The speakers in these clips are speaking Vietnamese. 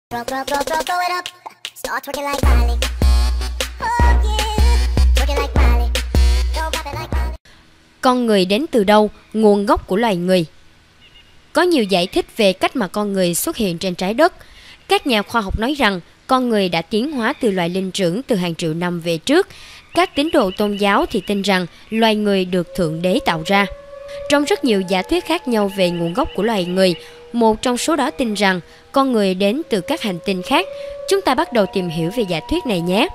Throw it up, start twerking like Miley. Oh yeah, twerking like Miley. Don't pop it like Miley. Con người đến từ đâu? Nguồn gốc của loài người. Có nhiều giải thích về cách mà con người xuất hiện trên trái đất. Các nhà khoa học nói rằng con người đã tiến hóa từ loài linh trưởng từ hàng triệu năm về trước. Các tín đồ tôn giáo thì tin rằng loài người được Thượng Đế tạo ra. Trong rất nhiều giả thuyết khác nhau về nguồn gốc của loài người, một trong số đó tin rằng con người đến từ các hành tinh khác. Chúng ta bắt đầu tìm hiểu về giả thuyết này nhé.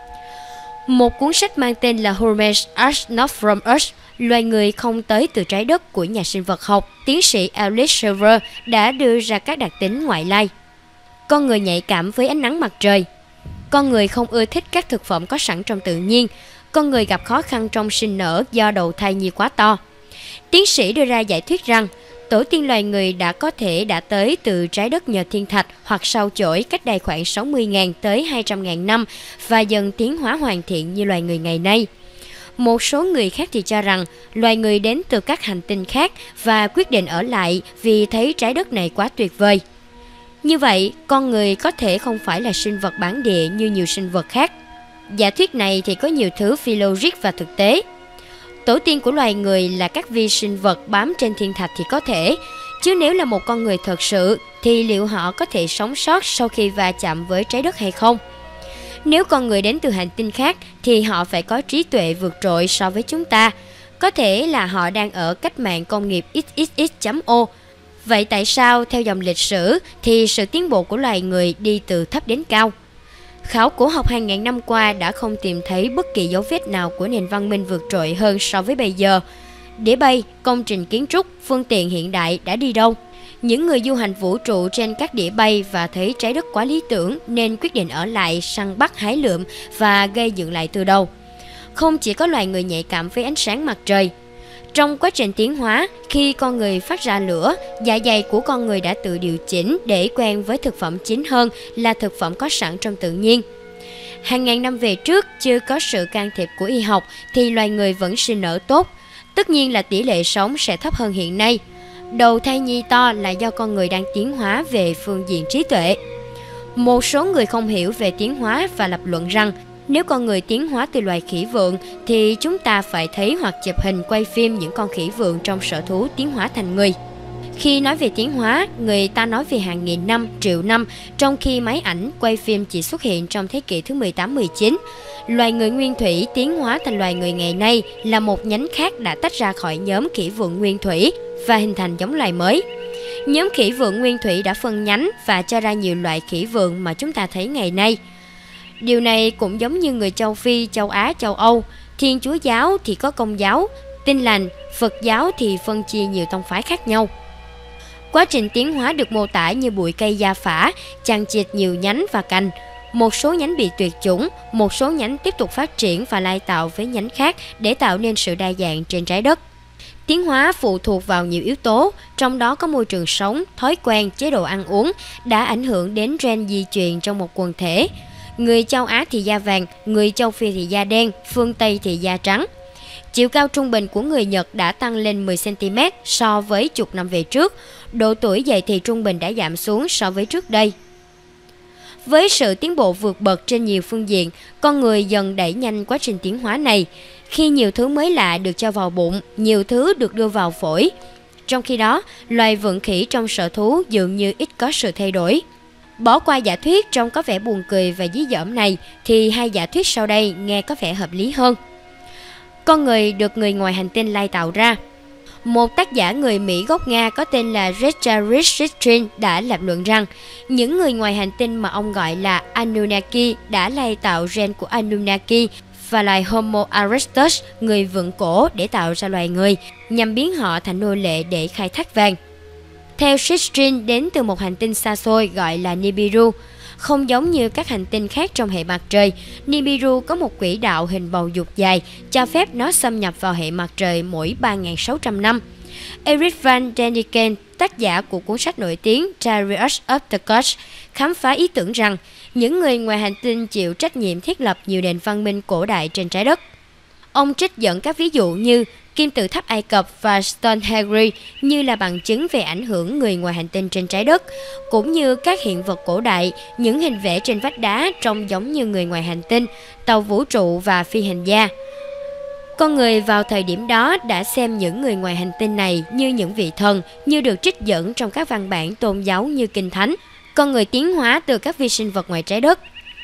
Một cuốn sách mang tên là Humans Are Not From Earth, loài người không tới từ trái đất của nhà sinh vật học, tiến sĩ Alice Silver đã đưa ra các đặc tính ngoại lai. Con người nhạy cảm với ánh nắng mặt trời. Con người không ưa thích các thực phẩm có sẵn trong tự nhiên. Con người gặp khó khăn trong sinh nở do đầu thai nhi quá to. Tiến sĩ đưa ra giải thuyết rằng tổ tiên loài người có thể đã tới từ trái đất nhờ thiên thạch hoặc sao chổi cách đây khoảng 60.000 tới 200.000 năm và dần tiến hóa hoàn thiện như loài người ngày nay. Một số người khác thì cho rằng loài người đến từ các hành tinh khác và quyết định ở lại vì thấy trái đất này quá tuyệt vời. Như vậy, con người có thể không phải là sinh vật bản địa như nhiều sinh vật khác. Giả thuyết này thì có nhiều thứ phi logic và thực tế. Tổ tiên của loài người là các vi sinh vật bám trên thiên thạch thì có thể, chứ nếu là một con người thật sự thì liệu họ có thể sống sót sau khi va chạm với trái đất hay không? Nếu con người đến từ hành tinh khác thì họ phải có trí tuệ vượt trội so với chúng ta. Có thể là họ đang ở cách mạng công nghiệp XXX.O. Vậy tại sao theo dòng lịch sử thì sự tiến bộ của loài người đi từ thấp đến cao? Khảo cổ học hàng ngàn năm qua đã không tìm thấy bất kỳ dấu vết nào của nền văn minh vượt trội hơn so với bây giờ. Đĩa bay, công trình kiến trúc, phương tiện hiện đại đã đi đâu? Những người du hành vũ trụ trên các đĩa bay và thấy trái đất quá lý tưởng nên quyết định ở lại săn bắt hái lượm và gây dựng lại từ đầu. Không chỉ có loài người nhạy cảm với ánh sáng mặt trời. Trong quá trình tiến hóa, khi con người phát ra lửa, dạ dày của con người đã tự điều chỉnh để quen với thực phẩm chín hơn là thực phẩm có sẵn trong tự nhiên. Hàng ngàn năm về trước, chưa có sự can thiệp của y học thì loài người vẫn sinh nở tốt. Tất nhiên là tỷ lệ sống sẽ thấp hơn hiện nay. Đầu thai nhi to là do con người đang tiến hóa về phương diện trí tuệ. Một số người không hiểu về tiến hóa và lập luận rằng nếu con người tiến hóa từ loài khỉ vượn thì chúng ta phải thấy hoặc chụp hình quay phim những con khỉ vượn trong sở thú tiến hóa thành người. Khi nói về tiến hóa, người ta nói về hàng nghìn năm, triệu năm, trong khi máy ảnh quay phim chỉ xuất hiện trong thế kỷ thứ 18-19. Loài người nguyên thủy tiến hóa thành loài người ngày nay là một nhánh khác đã tách ra khỏi nhóm khỉ vượn nguyên thủy và hình thành giống loài mới. Nhóm khỉ vượn nguyên thủy đã phân nhánh và cho ra nhiều loại khỉ vượn mà chúng ta thấy ngày nay. Điều này cũng giống như người châu Phi, châu Á, châu Âu. Thiên Chúa giáo thì có Công giáo, Tin lành, Phật giáo thì phân chia nhiều tông phái khác nhau. Quá trình tiến hóa được mô tả như bụi cây gia phả, chằng chịt nhiều nhánh và cành. Một số nhánh bị tuyệt chủng, một số nhánh tiếp tục phát triển và lai tạo với nhánh khác để tạo nên sự đa dạng trên trái đất. Tiến hóa phụ thuộc vào nhiều yếu tố, trong đó có môi trường sống, thói quen, chế độ ăn uống đã ảnh hưởng đến gen di truyền trong một quần thể. Người châu Á thì da vàng, người châu Phi thì da đen, phương Tây thì da trắng. Chiều cao trung bình của người Nhật đã tăng lên 10 cm so với chục năm về trước. Độ tuổi dậy thì trung bình đã giảm xuống so với trước đây. Với sự tiến bộ vượt bậc trên nhiều phương diện, con người dần đẩy nhanh quá trình tiến hóa này. Khi nhiều thứ mới lạ được cho vào bụng, nhiều thứ được đưa vào phổi. Trong khi đó, loài vượn khỉ trong sở thú dường như ít có sự thay đổi. Bỏ qua giả thuyết trông có vẻ buồn cười và dí dỏm này thì hai giả thuyết sau đây nghe có vẻ hợp lý hơn. Con người được người ngoài hành tinh lai tạo ra. Một tác giả người Mỹ gốc Nga có tên là Richard Sitchin đã lập luận rằng những người ngoài hành tinh mà ông gọi là Anunnaki đã lai tạo gen của Anunnaki và loài Homo erectus, người vượn cổ để tạo ra loài người, nhằm biến họ thành nô lệ để khai thác vàng. Theo Sitchin, đến từ một hành tinh xa xôi gọi là Nibiru. Không giống như các hành tinh khác trong hệ mặt trời, Nibiru có một quỹ đạo hình bầu dục dài, cho phép nó xâm nhập vào hệ mặt trời mỗi 3.600 năm. Eric van Däniken, tác giả của cuốn sách nổi tiếng Chariots of the Gods, khám phá ý tưởng rằng những người ngoài hành tinh chịu trách nhiệm thiết lập nhiều nền văn minh cổ đại trên trái đất. Ông trích dẫn các ví dụ như kim tự tháp Ai Cập và Stonehenge như là bằng chứng về ảnh hưởng người ngoài hành tinh trên trái đất, cũng như các hiện vật cổ đại, những hình vẽ trên vách đá trông giống như người ngoài hành tinh, tàu vũ trụ và phi hành gia. Con người vào thời điểm đó đã xem những người ngoài hành tinh này như những vị thần, như được trích dẫn trong các văn bản tôn giáo như Kinh Thánh. Con người tiến hóa từ các vi sinh vật ngoài trái đất.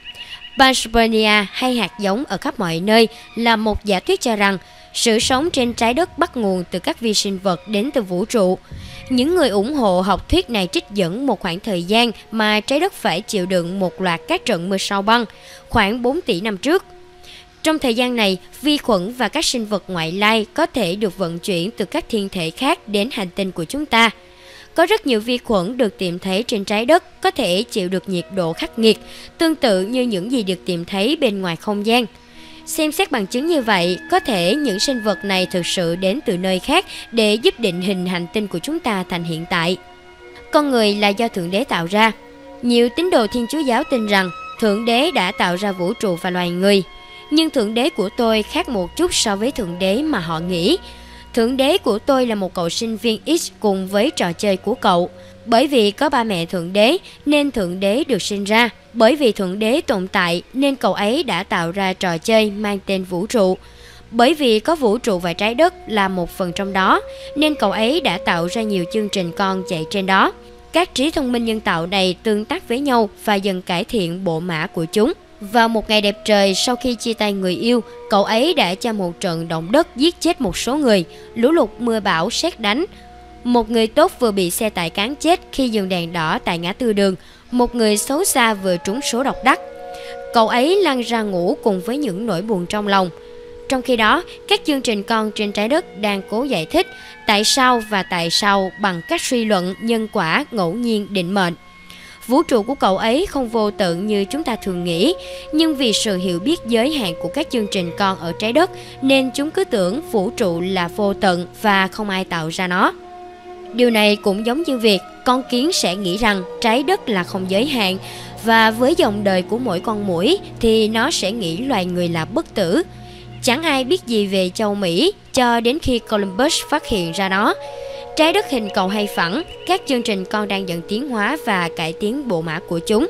Panspermia hay hạt giống ở khắp mọi nơi là một giả thuyết cho rằng sự sống trên trái đất bắt nguồn từ các vi sinh vật đến từ vũ trụ. Những người ủng hộ học thuyết này trích dẫn một khoảng thời gian mà trái đất phải chịu đựng một loạt các trận mưa sao băng, khoảng 4 tỷ năm trước. Trong thời gian này, vi khuẩn và các sinh vật ngoại lai có thể được vận chuyển từ các thiên thể khác đến hành tinh của chúng ta. Có rất nhiều vi khuẩn được tìm thấy trên trái đất có thể chịu được nhiệt độ khắc nghiệt, tương tự như những gì được tìm thấy bên ngoài không gian. Xem xét bằng chứng như vậy, có thể những sinh vật này thực sự đến từ nơi khác để giúp định hình hành tinh của chúng ta thành hiện tại. Con người là do Thượng Đế tạo ra. Nhiều tín đồ Thiên Chúa giáo tin rằng Thượng Đế đã tạo ra vũ trụ và loài người. Nhưng Thượng Đế của tôi khác một chút so với Thượng Đế mà họ nghĩ. Thượng Đế của tôi là một cậu sinh viên X cùng với trò chơi của cậu. Bởi vì có ba mẹ Thượng Đế nên Thượng Đế được sinh ra. Bởi vì Thượng Đế tồn tại nên cậu ấy đã tạo ra trò chơi mang tên vũ trụ. Bởi vì có vũ trụ và trái đất là một phần trong đó nên cậu ấy đã tạo ra nhiều chương trình con chạy trên đó. Các trí thông minh nhân tạo này tương tác với nhau và dần cải thiện bộ mã của chúng. Vào một ngày đẹp trời sau khi chia tay người yêu, cậu ấy đã cho một trận động đất giết chết một số người, lũ lụt, mưa bão, sét đánh. Một người tốt vừa bị xe tải cán chết khi dừng đèn đỏ tại ngã tư đường. Một người xấu xa vừa trúng số độc đắc. Cậu ấy lăn ra ngủ cùng với những nỗi buồn trong lòng. Trong khi đó, các chương trình con trên trái đất đang cố giải thích tại sao bằng các suy luận nhân quả ngẫu nhiên định mệnh. Vũ trụ của cậu ấy không vô tận như chúng ta thường nghĩ, nhưng vì sự hiểu biết giới hạn của các chương trình con ở trái đất nên chúng cứ tưởng vũ trụ là vô tận và không ai tạo ra nó. Điều này cũng giống như việc con kiến sẽ nghĩ rằng trái đất là không giới hạn, và với dòng đời của mỗi con muỗi thì nó sẽ nghĩ loài người là bất tử. Chẳng ai biết gì về châu Mỹ cho đến khi Columbus phát hiện ra nó. Trái đất hình cầu hay phẳng, các chương trình con đang dần tiến hóa và cải tiến bộ mã của chúng.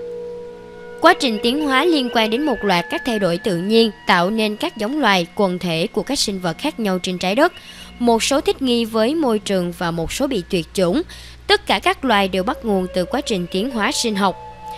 Quá trình tiến hóa liên quan đến một loạt các thay đổi tự nhiên tạo nên các giống loài, quần thể của các sinh vật khác nhau trên trái đất. Một số thích nghi với môi trường và một số bị tuyệt chủng. Tất cả các loài đều bắt nguồn từ quá trình tiến hóa sinh học.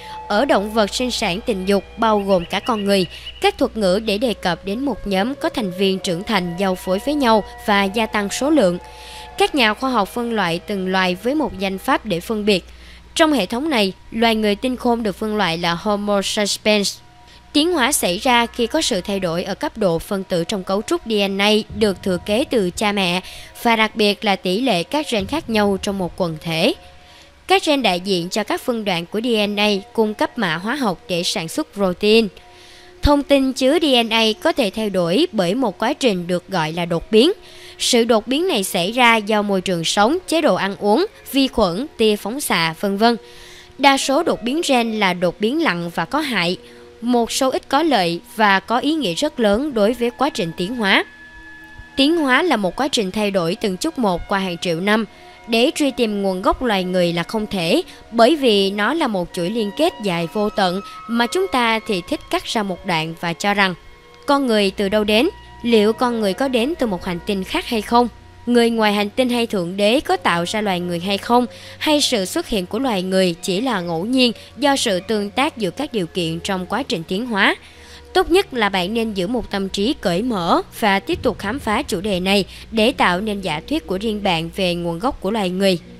Ở động vật sinh sản tình dục bao gồm cả con người, các thuật ngữ để đề cập đến một nhóm có thành viên trưởng thành giao phối với nhau và gia tăng số lượng. Các nhà khoa học phân loại từng loài với một danh pháp để phân biệt. Trong hệ thống này, loài người tinh khôn được phân loại là Homo sapiens. Tiến hóa xảy ra khi có sự thay đổi ở cấp độ phân tử trong cấu trúc DNA được thừa kế từ cha mẹ, và đặc biệt là tỷ lệ các gen khác nhau trong một quần thể. Các gen đại diện cho các phân đoạn của DNA cung cấp mã hóa học để sản xuất protein. Thông tin chứa DNA có thể thay đổi bởi một quá trình được gọi là đột biến. Sự đột biến này xảy ra do môi trường sống, chế độ ăn uống, vi khuẩn, tia phóng xạ, v.v. Đa số đột biến gen là đột biến lặng và có hại. Một số ít có lợi và có ý nghĩa rất lớn đối với quá trình tiến hóa. Tiến hóa là một quá trình thay đổi từng chút một qua hàng triệu năm. Để truy tìm nguồn gốc loài người là không thể, bởi vì nó là một chuỗi liên kết dài vô tận mà chúng ta thì thích cắt ra một đoạn và cho rằng con người từ đâu đến, liệu con người có đến từ một hành tinh khác hay không? Người ngoài hành tinh hay Thượng Đế có tạo ra loài người hay không? Hay sự xuất hiện của loài người chỉ là ngẫu nhiên do sự tương tác giữa các điều kiện trong quá trình tiến hóa? Tốt nhất là bạn nên giữ một tâm trí cởi mở và tiếp tục khám phá chủ đề này để tạo nên giả thuyết của riêng bạn về nguồn gốc của loài người.